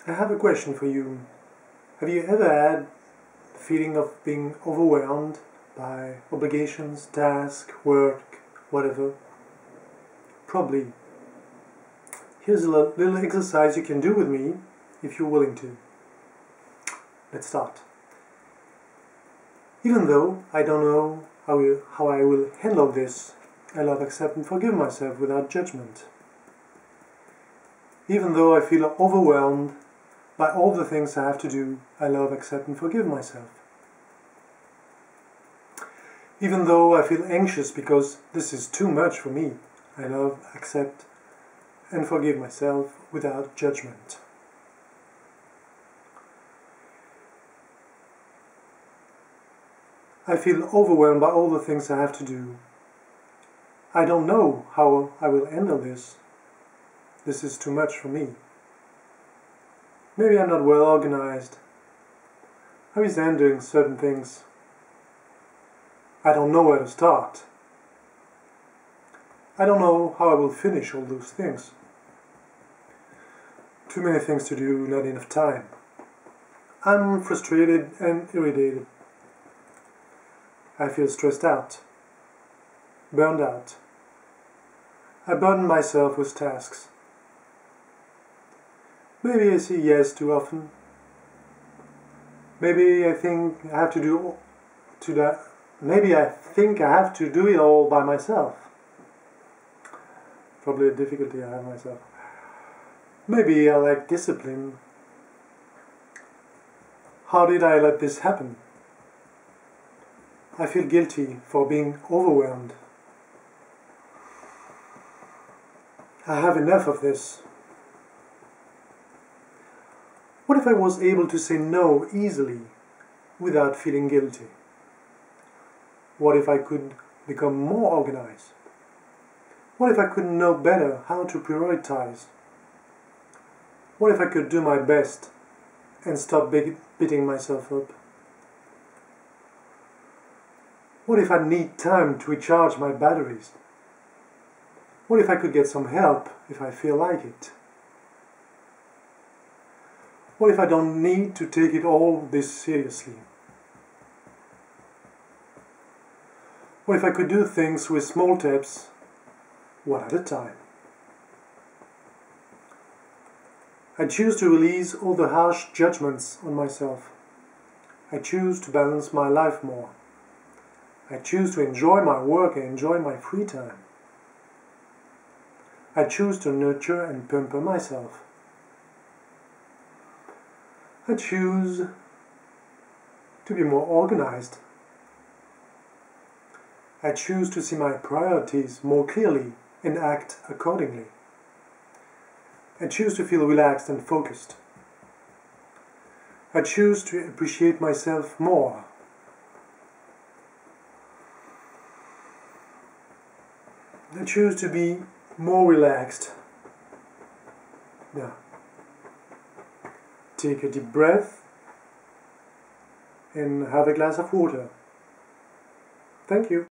I have a question for you. Have you ever had the feeling of being overwhelmed by obligations, tasks, work, whatever? Probably. Here's a little exercise you can do with me if you're willing to. Let's start. Even though I don't know how I will handle this, I love, accept and forgive myself without judgment. Even though I feel overwhelmed by all the things I have to do, I love, accept and forgive myself. Even though I feel anxious because this is too much for me, I love, accept and forgive myself without judgment. I feel overwhelmed by all the things I have to do. I don't know how I will handle this. This is too much for me. Maybe I'm not well organized. I resent doing certain things. I don't know where to start. I don't know how I will finish all those things. Too many things to do, not enough time. I'm frustrated and irritated. I feel stressed out, burned out. I burden myself with tasks. Maybe I say yes too often. Maybe I think I have to do that. Maybe I think I have to do it all by myself. Probably a difficulty I have myself. Maybe I lack discipline. How did I let this happen? I feel guilty for being overwhelmed. I have enough of this. What if I was able to say no easily without feeling guilty? What if I could become more organized? What if I could know better how to prioritize? What if I could do my best and stop beating myself up? What if I need time to recharge my batteries? What if I could get some help if I feel like it? What if I don't need to take it all this seriously? What if I could do things with small steps, one at a time? I choose to release all the harsh judgments on myself. I choose to balance my life more. I choose to enjoy my work and enjoy my free time. I choose to nurture and pamper myself. I choose to be more organized. I choose to see my priorities more clearly and act accordingly. I choose to feel relaxed and focused. I choose to appreciate myself more. I choose to be more relaxed. Now, take a deep breath and have a glass of water. Thank you.